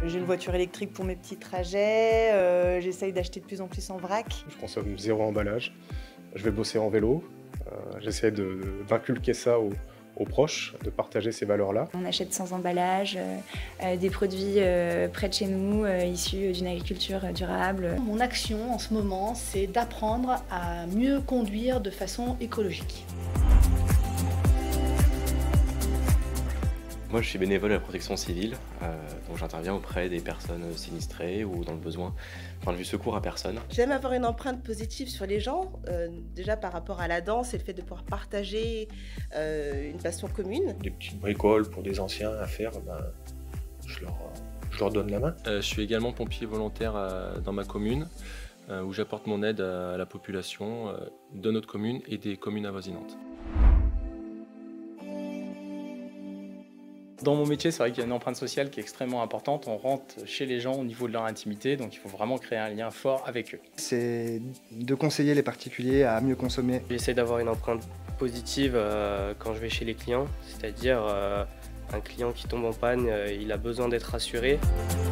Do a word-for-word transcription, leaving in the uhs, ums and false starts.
J'ai une voiture électrique pour mes petits trajets, euh, j'essaye d'acheter de plus en plus en vrac. Je consomme zéro emballage, je vais bosser en vélo, euh, j'essaie de, d'inculquer ça aux, aux proches, de partager ces valeurs-là. On achète sans emballage, euh, euh, des produits euh, près de chez nous, euh, issus d'une agriculture durable. Mon action en ce moment, c'est d'apprendre à mieux conduire de façon écologique. Moi, je suis bénévole à la protection civile, euh, donc j'interviens auprès des personnes sinistrées ou dans le besoin, point de vue secours à personne. J'aime avoir une empreinte positive sur les gens, euh, déjà par rapport à la danse et le fait de pouvoir partager euh, une passion commune. Des petites bricoles pour des anciens à faire, ben, je, leur, je leur donne la main. Euh, je suis également pompier volontaire euh, dans ma commune, euh, où j'apporte mon aide à, à la population euh, de notre commune et des communes avoisinantes. Dans mon métier, c'est vrai qu'il y a une empreinte sociale qui est extrêmement importante. On rentre chez les gens au niveau de leur intimité, donc il faut vraiment créer un lien fort avec eux. C'est de conseiller les particuliers à mieux consommer. J'essaie d'avoir une empreinte positive euh, quand je vais chez les clients, c'est-à-dire euh, un client qui tombe en panne, euh, il a besoin d'être rassuré.